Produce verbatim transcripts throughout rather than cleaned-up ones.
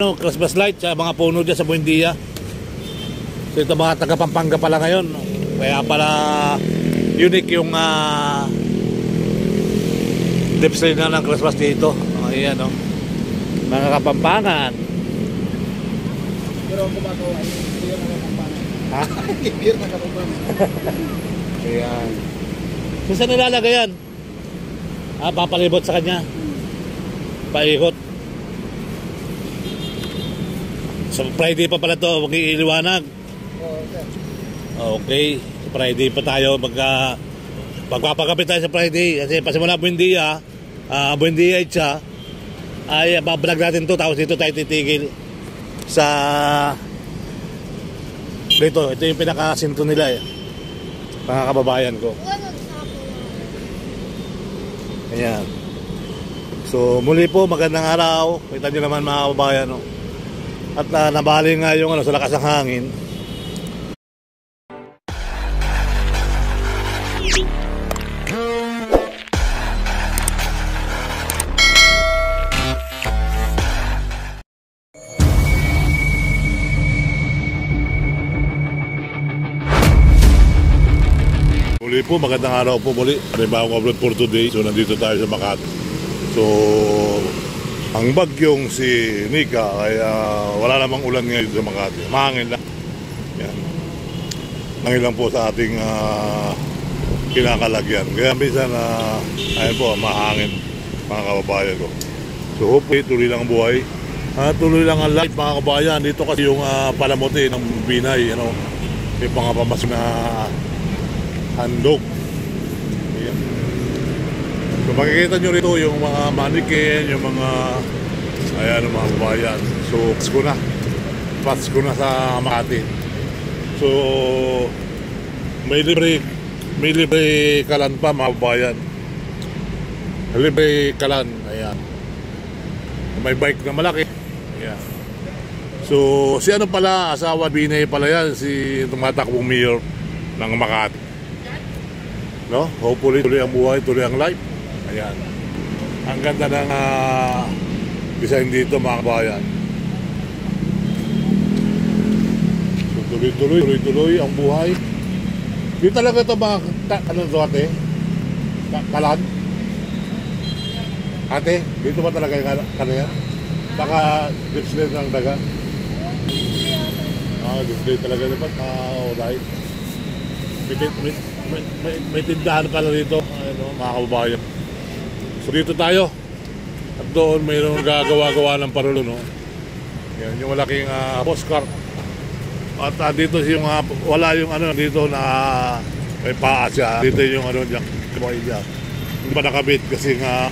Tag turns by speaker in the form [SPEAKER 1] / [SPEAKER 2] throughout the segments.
[SPEAKER 1] No, Christmas light sa mga puno dyan sa Buendia. So ito mga taga Pampanga pala ngayon. Kaya pala unique yung uh, display na ng Christmas dito. Ayan o, mga Kapampangan.
[SPEAKER 2] Pero ako kumagawa ay beer na Kapampangan.
[SPEAKER 1] Ha?
[SPEAKER 2] Beer na Kapampangan.
[SPEAKER 1] Ayan. So saan nilalagay yan? Ah, papalibot sa kanya. Paikot. So Friday pa pala to, huwag iiliwanag.
[SPEAKER 2] Oo, sir.
[SPEAKER 1] Okay, Friday pa tayo magka magpapakapit tayo sa Friday kasi pasimula Buendia, uh, Buendia itsa ay bablog natin to, tapos dito tayo titigil sa dito. Ito yung pinakasinto nila eh, mga kababayan ko. Ayan. So muli po, magandang araw. Kita nyo naman mga kababayan, no? At uh, nabali nga yung ano, sa lakas ng hangin. Muli po, magandang araw po muli. Panibagong upload for today. So nandito tayo sa Makati. So ang bagyong si Nika, kaya wala namang ulan ngayon sa Makati. Mahangin lang. Yan. Mahangin lang po sa ating uh, kinakalagyan. Kaya minsan, uh, ayun po, mahangin mga kababayan ko. So hopefully, tuloy lang ang buhay. Uh, tuloy lang ang life mga kababayan. Dito kasi yung uh, palamuti ng Binay, ano, may pangapamas na handog. Ayan. So makikita nyo rito yung mga mannequin, yung mga ayan mga kabayan. So Pasko na Pasko na sa Makati. So may libre may libre kalan pa mga kabayan. Libre kalan. Ayan. May bike na malaki. Ayan. So si ano pala, asawa Binay pala yan, si tumatakbong mayor ng Makati, no? Hopefully tuloy ang buhay, tuloy ang life. Ayan. Ang ganda ng uh, design dito mga kabayan. So, tuloy-tuloy, tuloy-tuloy ang buhay. Di talaga ito mga, ano ito ate? Kalan? Ate, dito ba talaga yung kalan yan? Baka display ng daga? Ah, display talaga dapat. Ah, alright. May, may, may, may, may tindahan pala dito, ano, mga kababayan. So dito tayo. At doon mayroong gagawa-gawa ng parulo, no? Yan, yung malaking uh, postcard. At uh, dito yung uh, wala yung ano dito na uh, may paa siya. Dito yung ano diyan, hindi pa nakabit kasi nga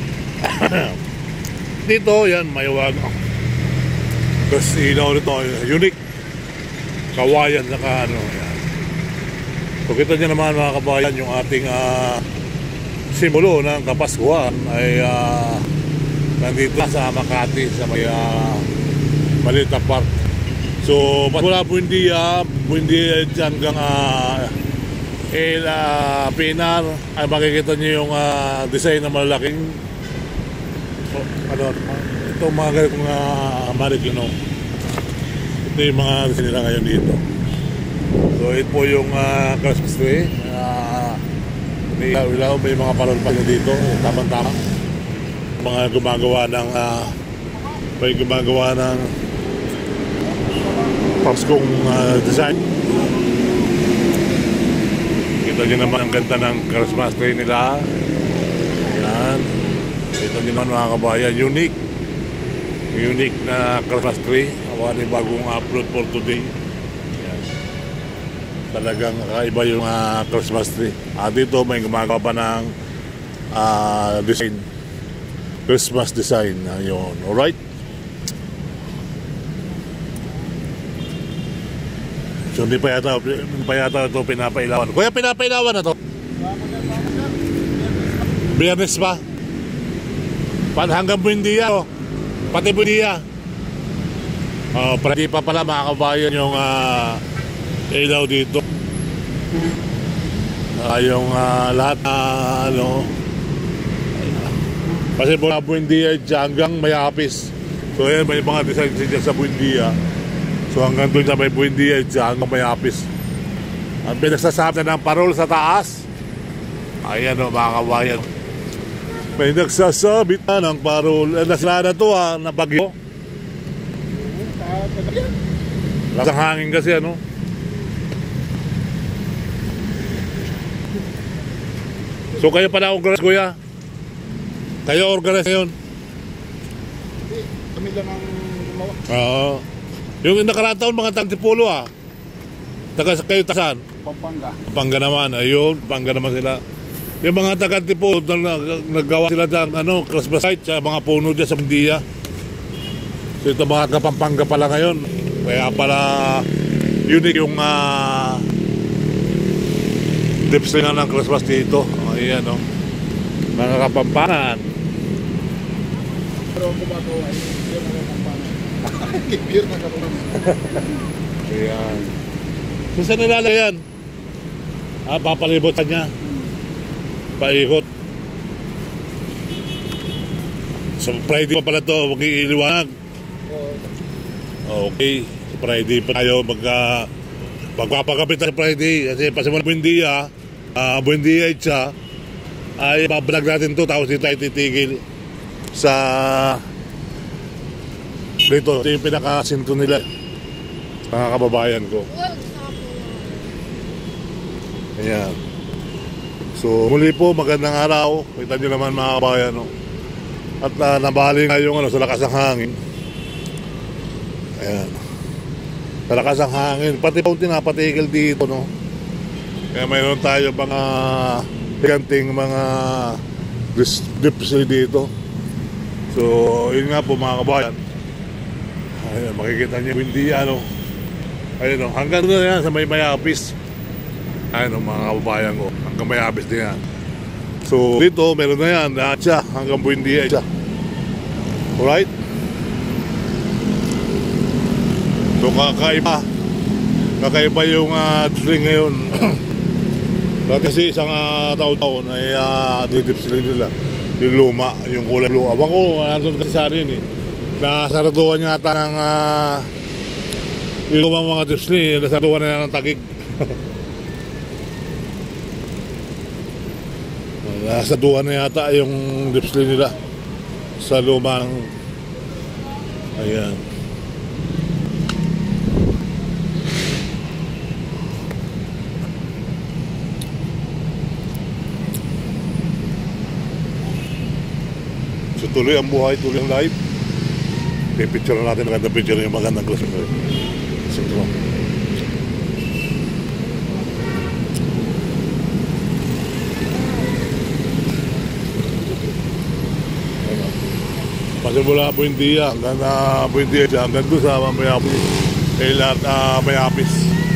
[SPEAKER 1] dito yan may wag. Kasi ilaw nito unique. Kawayan saka ano yan. So kita nyo naman mga kabayan, yung ating uh, simbolo ng Kapaskuhan ay uh, nandito sa Makati sa may uh, Malita Park. So mula Buendia, Buendia hanggang uh, El uh, Pinar ay makikita nyo yung uh, design ng malalaking so, ano, ito mga ganitong uh, marikino. Ito yung mga design nila ngayon dito. So ito po yung uh, Christmas tree. Uh, may ilaw, may mga parol-palo dito, tamang-tama. Mga gumagawa ng uh, may gumagawa ng Paskong uh, design. Kita nyo naman ang ganda ng Christmas tree nila. Ayan. Kita nyo naman mga kabayan, unique unique na Christmas tree. Awali bagong upload for today. Talagang kakaiba yung uh, Christmas tree. At dito may gumagawa pa ng uh, design, Christmas design. Ayun, alright. So hindi pa yata, hindi pa yata ito pinapailawan. Kuya, pinapailawan na to? Biyernes pa? Hanggang Buendia, oh. Pati Buendia. Oh, pwede pa pala mga kabayan yung uh, ilaw dito. Uh, yung uh, lahat na uh, ano, kasi mula Buendia hanggang Mayapis. So ayan, may mga design dyan sa Buendia. So hanggang doon sa may Buendia, dyan hanggang may Apis. Ang pinagsasabi ng parol sa taas. Ayan o, mga kabayan. May nagsasabit na ng parol. Eh, nasila na to ha, na bagyo. Lasang hangin kasi ano. So kayo pala organize, kuya? Kayo organize ngayon?
[SPEAKER 2] Hindi, kami lang ang gumawa.
[SPEAKER 1] Oo. Yung nakaraan taon, mga tagtipulo ah. Taga kayo tasan?
[SPEAKER 2] Pampanga.
[SPEAKER 1] Pampanga naman, ayun, Pampanga naman sila. Yung mga taga-tipo, naggawa sila ng ano, Christmas site sa mga puno dyan sa Buendia. So ito mga Pampanga pala ngayon. Kaya pala unique yung uh, dips na ng Christmas dito. Ayan o. Oh. Mga Kapampangan.
[SPEAKER 2] Pero ang gumagawa ay beer na Kapampangan. Beer na Kapampangan.
[SPEAKER 1] Ayan. So saan nilalagay yan? Ah, papalibutan niya. Paikot. So Friday pa pala to, huwag iiliwanag. Okay, so Friday pa tayo magka magpapakapit sa Friday kasi pasimula Buendia, uh, Buendia itsa ay bablog natin to, tapos dito tayo titigil sa dito, ito yung pinakasinto nila, mga kababayan ko. Ayan. So muli po, magandang araw. Kita nyo naman mga kabayan, no? At uh, nabali nga yung ano, sa lakas ng hangin. Ayan. Sa lakas ng hangin. Pati po tinapatigil dito, no? Kaya mayroon tayo mga higanting mga dips dito. So yun nga po mga kabayan. Ayan, makikita nyo yung hindi ano. Ayun, no? Hanggang doon yan sa may Mayapis. Ayun, mga kababayan ko, hanggang may Apis din yan. So dito meron na yan, lahat siya hanggang Buendia siya. Alright. So kakaiba kakaiba yung uh, string ngayon. Kasi isang uh, taon-taon ay uh, didip sila nila yung luma, yung kulay luma. Abang ko, nandun kasi sa rin eh, nasaraduan yata ng uh, yung lumang mga dip string, nasaraduan na ng tagig. Nasa duwan na yata yung display nila sa lumang. Ayan. So tuloy ang buhay, tuloy ang life. Pipicture natin, magandang picture yung magandang glass. Sintro. Kasi mula Buendia hanggang uh, Buendia hanggang doon sa Mayapis, eh lahat uh, Mayapis.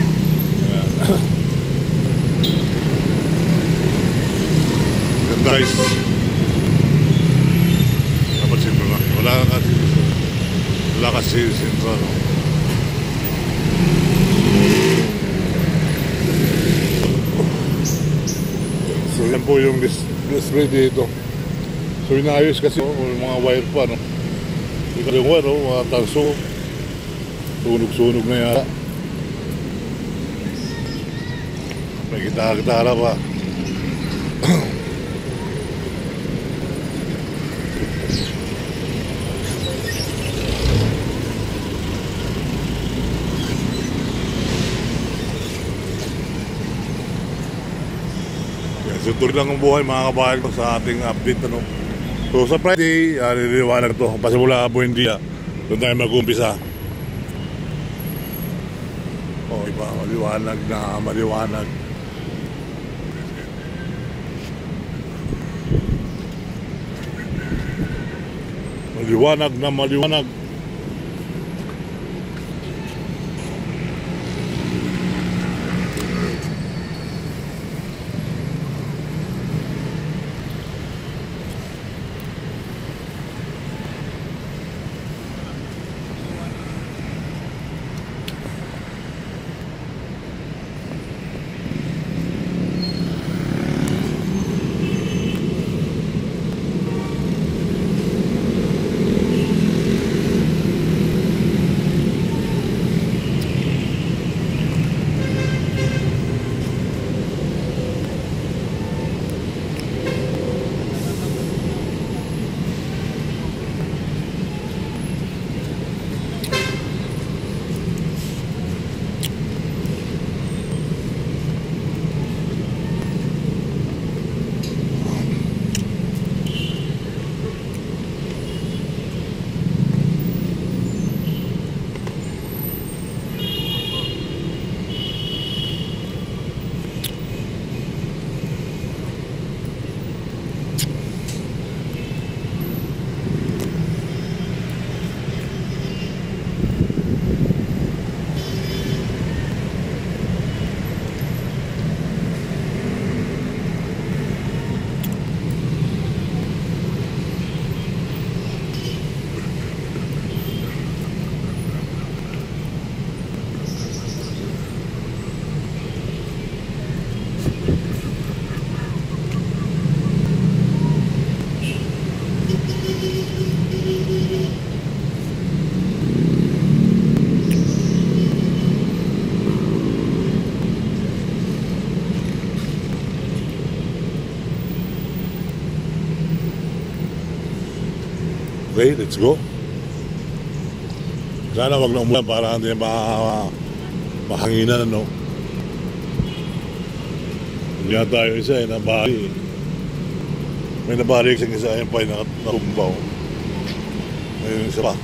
[SPEAKER 1] Ganda guys. Dapat sintro na. Wala kasi wala kasi sintro, no? So yan po yung display dito. So inaayos kasi oh, mga wire pa, no? Ito yung wire, oh, mga tanso. Sunog-sunog na yata. May gitara-gitara pa. So tuloy lang ang buhay mga kabayan ko sa ating update, ano? So sa Friday, uh, liliwanag to. Pasimula Buendia, doon tayo mag-umpisa. O oh, iba, maliwanag na maliwanag. Maliwanag na maliwanag. Okay, let's go. Sana wag na umulan para hindi ma mahanginan, ano. Diyan tayo isa eh, nabali. May nabali isang isa, ayun pa yung natumbaw. Ngayon isa pa.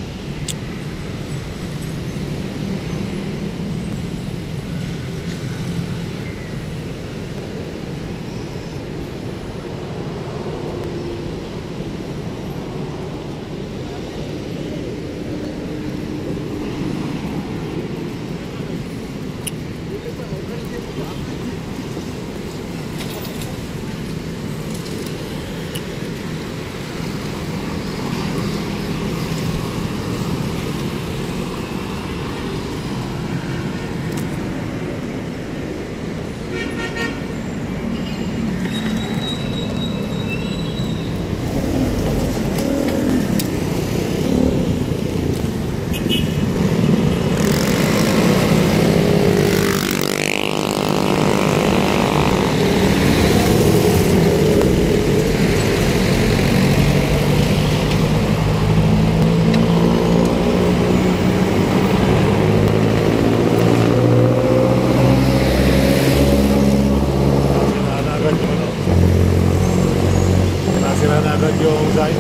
[SPEAKER 1] Nasira na agad yung sign.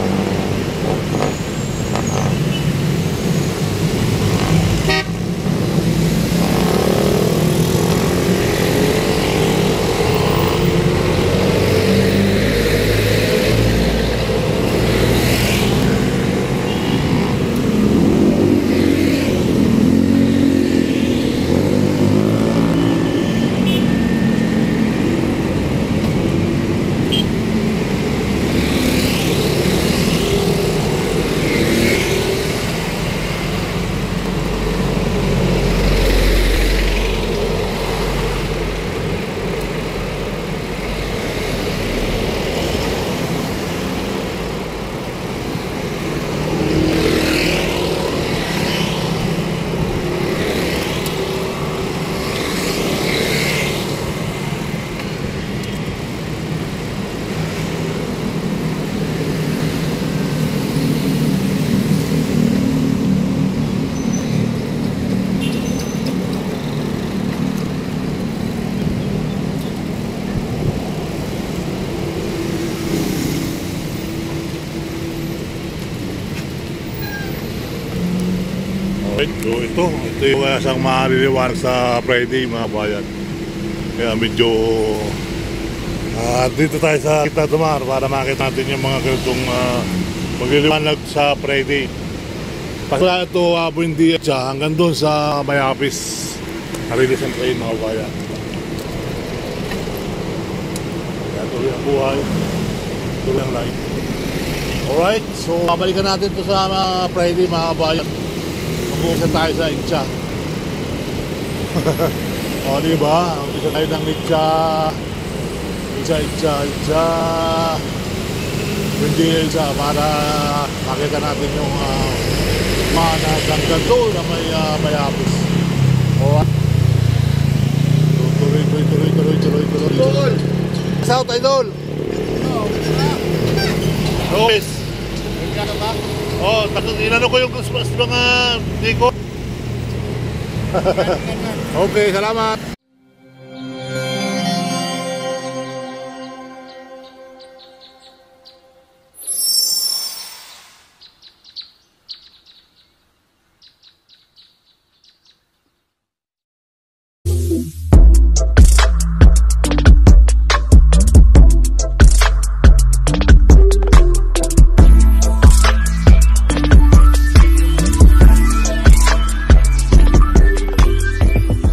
[SPEAKER 1] So ito, ito yung isang maliliwanag sa Friday, mga bayan. Kaya medyo uh, dito tayo sa Kita Dumar para makita natin yung mga ganitong uh, magliliwanag sa Friday. Pasala ito, uh, Buendia siya hanggang doon sa Mayapis. Narilis ang train, mga bayan. Kaya tuloy ang buhay, tuloy ang life. Alright, so babalikan natin ito sa uh, Friday, mga bayan. Mag-uusap tayo sa Itcha. O, diba? Umpisa tayo ng Itcha. Itcha, Itcha, Itcha. Hindi Itcha para makita natin yung uh, manas hanggang doon na may uh, Mayapis. O, tuloy, tuloy, tuloy, tuloy, tuloy, tuloy. Idol! Shout, Idol! Rose! Nagkano ba? Oh, inano ko yung mga hindi ko. Okay, salamat.